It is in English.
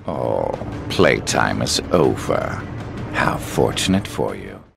Oh, playtime is over. How fortunate for you.